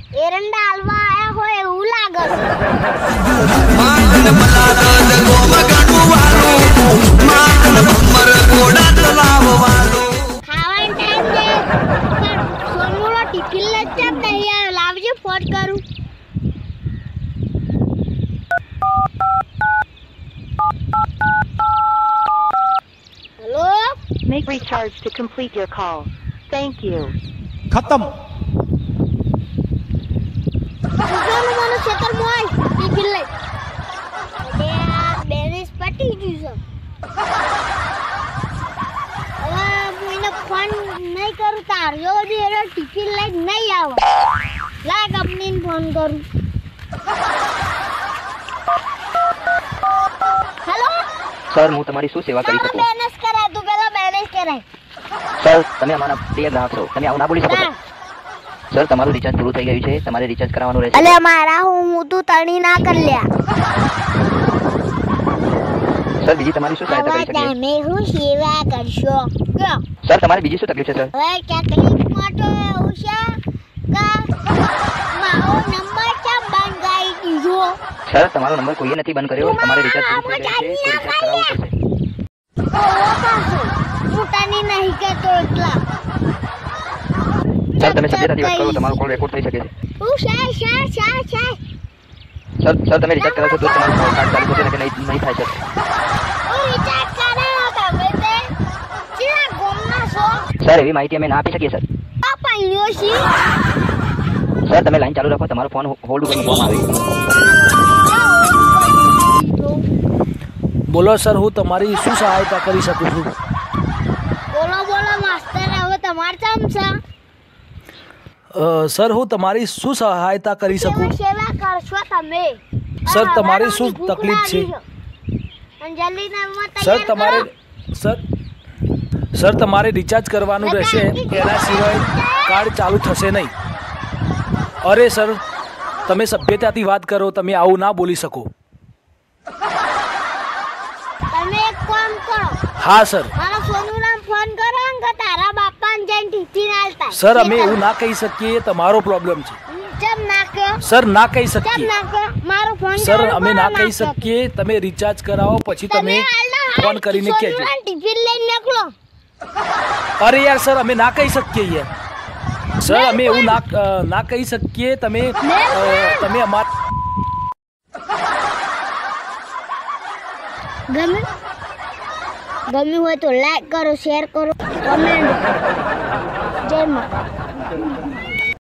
એરંડા હલવા આયા હોય એવું લાગે છે. ખાવાનો ટાઈમ છે પણ સોનુનો ટિફિન લઈ કેમ નહીં આવ્યો? લાવજો ફોન કરું. Hello. Make recharge to complete your call. Thank you. खत्म સોનુ મને ખેતર મોય ટિફિન લઈ. અરે આ બેલેન્સ પટી ગયું છે. હવે હું એને ફોન નહીં કરું તાર જો એનો ટિફિન લઈ નહીં આવે. લા કંપનીને ફોન કરું. હેલો સર હું તમારી શું સેવા કરી શકું? બેલેન્સ કરાય તું પેલા બેલેન્સ કરાય. સર તમે અમારા પ્રિય ગ્રાહક છો, તમે આવું ના બોલી શકો સર. સર તમારું રિચાર્જ પૂરું થઈ ગયું છે, તમારે રિચાર્જ કરાવવાનું રહેશે. અલે મારા હું તું તણી ના કર લ્યા. સર બીજી તમારી શું સહાયતા કરી શકીએ? તમે હું સેવા કરશો કયો? સર તમારે બીજી શું તકલીફ છે સર? હવે તકલીફમાં તો એવું છે કે મારો નંબર કેમ બંધ કરી દીધો? સર તમારો નંબર કોઈએ નથી બંધ કર્યો, તમારે રિચાર્જ પૂરું થઈ ગયું છે, તો રિચાર્જ કરાવવું પડશે. હું તને નહીં કહેતો એટલા. સર તમે સભ્યતાથી વાત કરો, તમારો કોલ રેકોર્ડ થઈ શકે છે. હું શાય સર તમે રિચાર્જ કરાવશો તો તમારું કાર્ડ ચાલુ થશે કે નહીં થાય સર? હું રિચાર્જ કરાવ્યો તમે તે ચીલા ગોમના છો? સર એવી માહિતી અમે ના આપી શકીએ સર. આ પાણ્યો છે. સર તમે લાઈન ચાલુ રાખો, તમારો ફોન હોલ્ડ ઉપર મૂકવામાં આવે. બોલો સર, હું તમારી શું સહાયતા કરી શકું છું? બોલો માસ્ટર, હવે તમાર કામ છે. સર હું તમારી શું સહાયતા કરી શકું? સેવા કરશો તમે? સર તમારી શું તકલીફ છે? સર તમારે રિચાર્જ કરવાનું રહેશે, એના સિવાય કાર્ડ ચાલુ થશે નહીં. અરે સર તમે સભ્યતાથી વાત કરો, તમે આવું ના બોલી શકો. તમે એક કામ કરો. હા સર. મારા સોનુને ફોન કરો કે તારા બાપાને જઈને ટિફિન આલતા. સર અમે એવું ના કહી શકીએ, તમારો પ્રોબ્લેમ છે. કેમ ના કહો? સર ના કહી કેમ શકીએ. ના કહો? મારો ફોન સર અમે ના કહી શકીએ, તમે રિચાર્જ કરાવો પછી તમે ફોન કરીને કહેજો. ટિફિન લઈને નીકળો. અરે યાર સર અમે ના કહી શકીએ યાર. સર અમે એવું ના કહી શકીએ, તમે અમાર ગમ્યું હોય તો લાઈક કરો, શેર કરો, કમેન્ટ. જય માતા.